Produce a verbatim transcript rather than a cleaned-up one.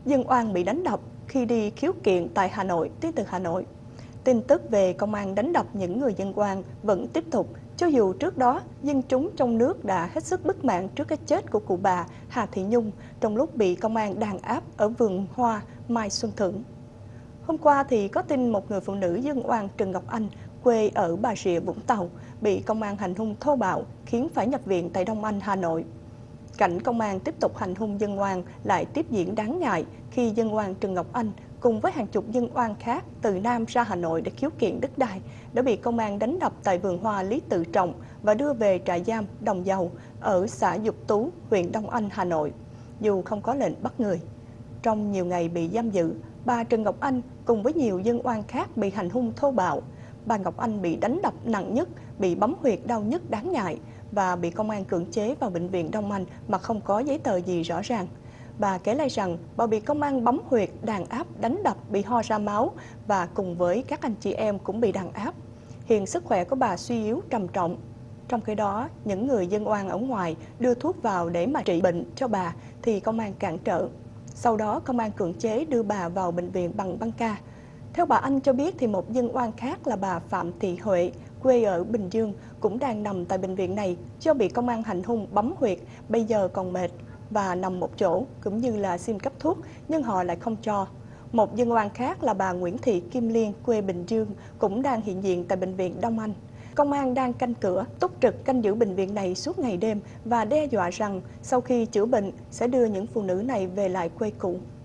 Dân oan bị đánh đập khi đi khiếu kiện tại Hà Nội, tiếp từ Hà Nội. Tin tức về công an đánh đập những người dân oan vẫn tiếp tục, cho dù trước đó dân chúng trong nước đã hết sức bức mãn trước cái chết của cụ bà Hà Thị Nhung trong lúc bị công an đàn áp ở vườn hoa Mai Xuân Thưởng. Hôm qua thì có tin một người phụ nữ dân oan Trần Ngọc Anh, quê ở Bà Rịa, Vũng Tàu, bị công an hành hung thô bạo khiến phải nhập viện tại Đông Anh, Hà Nội. Cảnh công an tiếp tục hành hung dân oan lại tiếp diễn đáng ngại khi dân oan Trần Ngọc Anh cùng với hàng chục dân oan khác từ Nam ra Hà Nội để khiếu kiện đất đai đã bị công an đánh đập tại vườn hoa Lý Tự Trọng và đưa về trại giam Đồng Dầu ở xã Dục Tú, huyện Đông Anh, Hà Nội, dù không có lệnh bắt người. Trong nhiều ngày bị giam giữ, bà Trần Ngọc Anh cùng với nhiều dân oan khác bị hành hung thô bạo. Bà Ngọc Anh bị đánh đập nặng nhất, bị bấm huyệt đau nhất đáng ngại và bị công an cưỡng chế vào bệnh viện Đông Anh mà không có giấy tờ gì rõ ràng. Bà kể lại rằng bà bị công an bấm huyệt, đàn áp, đánh đập, bị ho ra máu và cùng với các anh chị em cũng bị đàn áp. Hiện sức khỏe của bà suy yếu trầm trọng. Trong khi đó, những người dân oan ở ngoài đưa thuốc vào để mà trị bệnh cho bà thì công an cản trở. Sau đó, công an cưỡng chế đưa bà vào bệnh viện bằng băng ca. Theo bà Anh cho biết thì một dân oan khác là bà Phạm Thị Huệ, quê ở Bình Dương, cũng đang nằm tại bệnh viện này do bị công an hành hung bấm huyệt, bây giờ còn mệt và nằm một chỗ, cũng như là xin cấp thuốc nhưng họ lại không cho. Một dân oan khác là bà Nguyễn Thị Kim Liên, quê Bình Dương, cũng đang hiện diện tại bệnh viện Đông Anh. Công an đang canh cửa, túc trực canh giữ bệnh viện này suốt ngày đêm và đe dọa rằng sau khi chữa bệnh sẽ đưa những phụ nữ này về lại quê cũ.